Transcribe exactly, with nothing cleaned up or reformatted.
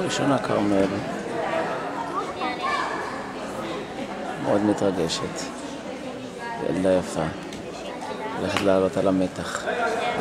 ראשונה כרמל. מאוד מתרגשת. ילדה יפה. הולכת לעלות על המתח.